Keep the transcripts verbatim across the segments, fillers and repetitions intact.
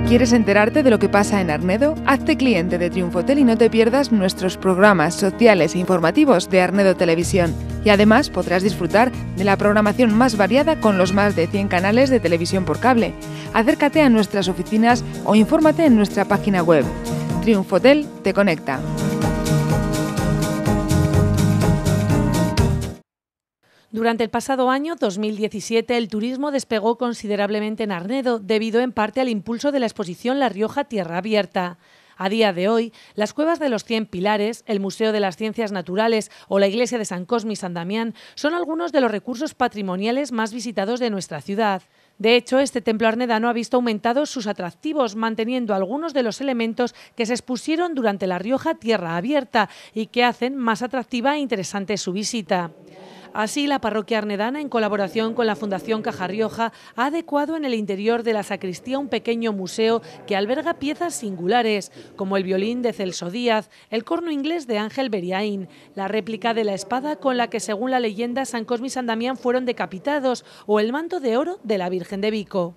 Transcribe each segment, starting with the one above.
¿Quieres enterarte de lo que pasa en Arnedo? Hazte cliente de Triunfotel y no te pierdas nuestros programas sociales e informativos de Arnedo Televisión. Y además podrás disfrutar de la programación más variada con los más de cien canales de televisión por cable. Acércate a nuestras oficinas o infórmate en nuestra página web. Triunfotel te conecta. Durante el pasado año dos mil diecisiete, el turismo despegó considerablemente en Arnedo, debido en parte al impulso de la exposición La Rioja Tierra Abierta. A día de hoy, las cuevas de los Cien Pilares, el Museo de las Ciencias Naturales o la Iglesia de San Cosme y San Damián son algunos de los recursos patrimoniales más visitados de nuestra ciudad. De hecho, este templo arnedano ha visto aumentados sus atractivos, manteniendo algunos de los elementos que se expusieron durante La Rioja Tierra Abierta y que hacen más atractiva e interesante su visita. Así, la parroquia arnedana, en colaboración con la Fundación Caja Rioja, ha adecuado en el interior de la sacristía un pequeño museo que alberga piezas singulares, como el violín de Celso Díaz, el corno inglés de Ángel Beriaín, la réplica de la espada con la que, según la leyenda, San Cosme y San Damián fueron decapitados, o el manto de oro de la Virgen de Vico.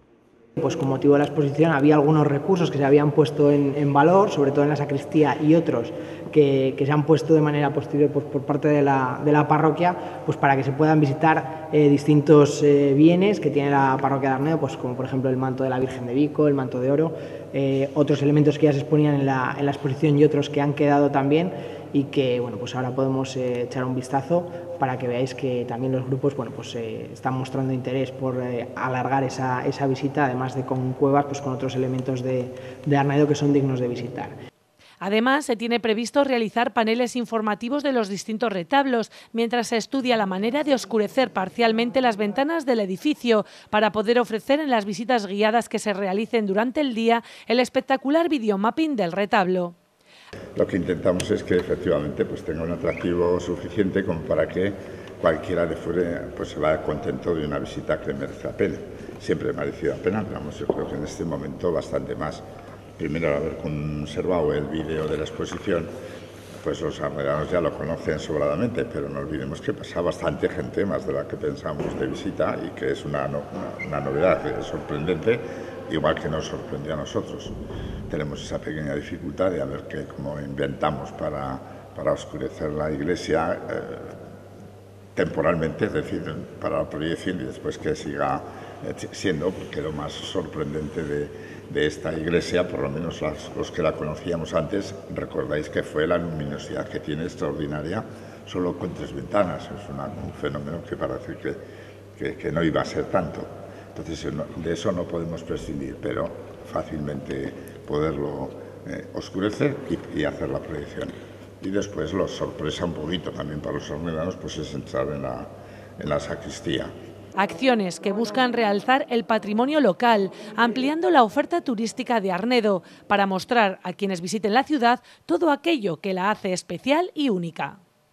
Pues con motivo de la exposición había algunos recursos que se habían puesto en, en valor, sobre todo en la sacristía, y otros que, que se han puesto de manera posterior por, por parte de la, de la parroquia, pues para que se puedan visitar eh, distintos eh, bienes que tiene la parroquia de Arnedo, pues como por ejemplo el manto de la Virgen de Vico, el manto de oro, eh, otros elementos que ya se exponían en la, en la exposición y otros que han quedado también, y que bueno, pues ahora podemos eh, echar un vistazo para que veáis que también los grupos bueno, pues, eh, están mostrando interés por eh, alargar esa, esa visita, además de con cuevas, pues con otros elementos de, de Arnedo que son dignos de visitar. Además, se tiene previsto realizar paneles informativos de los distintos retablos, mientras se estudia la manera de oscurecer parcialmente las ventanas del edificio para poder ofrecer en las visitas guiadas que se realicen durante el día el espectacular videomapping del retablo. Lo que intentamos es que efectivamente pues, tenga un atractivo suficiente como para que cualquiera de fuera pues, se vaya contento de una visita que merece la pena. Siempre ha merecido la pena, pero vamos, yo creo que en este momento bastante más. Primero, al haber conservado el vídeo de la exposición, pues los arnedanos ya lo conocen sobradamente, pero no olvidemos que pasa bastante gente, más de la que pensamos, de visita, y que es una, no, una, una novedad, que es sorprendente, igual que nos sorprendió a nosotros. Tenemos esa pequeña dificultad de a ver qué, cómo inventamos para, para oscurecer la iglesia eh, temporalmente, es decir, para la proyección, y después que siga siendo, porque lo más sorprendente de, de esta iglesia, por lo menos las, los que la conocíamos antes, recordáis que fue la luminosidad que tiene extraordinaria, solo con tres ventanas. Es una, un fenómeno que parece que, que, que no iba a ser tanto. Entonces, de eso no podemos prescindir, pero fácilmente poderlo eh, oscurecer y, y hacer la proyección. Y después, lo sorpresa un poquito también para los arnedanos, pues es entrar en la, en la sacristía. Acciones que buscan realzar el patrimonio local, ampliando la oferta turística de Arnedo, para mostrar a quienes visiten la ciudad todo aquello que la hace especial y única.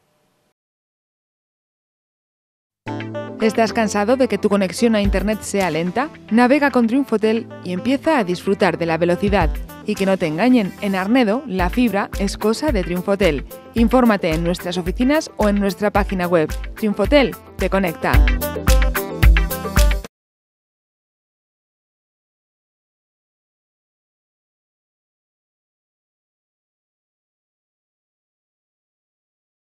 ¿Estás cansado de que tu conexión a Internet sea lenta? Navega con Triunfotel y empieza a disfrutar de la velocidad. Y que no te engañen, en Arnedo la fibra es cosa de Triunfotel. Infórmate en nuestras oficinas o en nuestra página web. Triunfotel te conecta.